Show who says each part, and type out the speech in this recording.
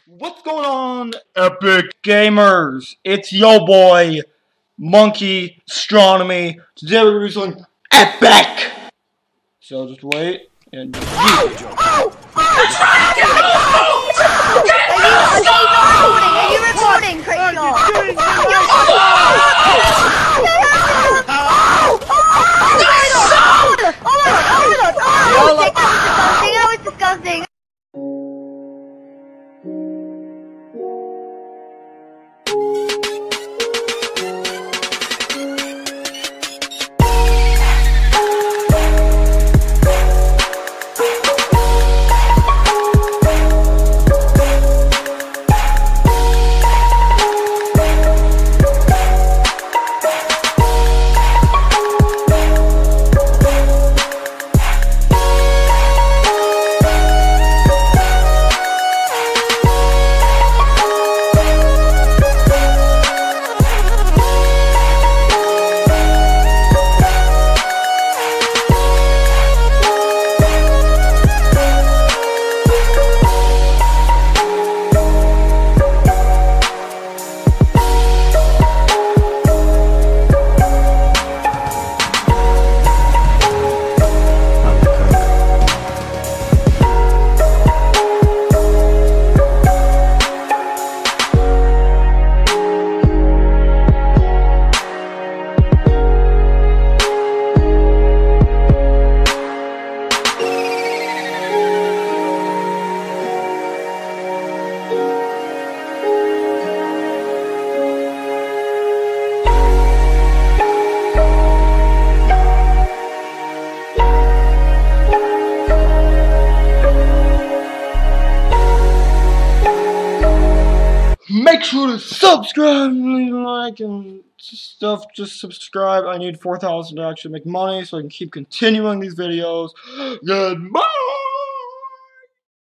Speaker 1: What's going on, epic gamers? It's yo boy, Monkey Astronomy. Today we're doing epic. So just wait and.
Speaker 2: Are you recording, Crazy? That was disgusting.
Speaker 1: Make sure to subscribe, leave a like, and stuff. Just subscribe. I need 4,000 to actually make money so I can keep continuing these videos. Goodbye!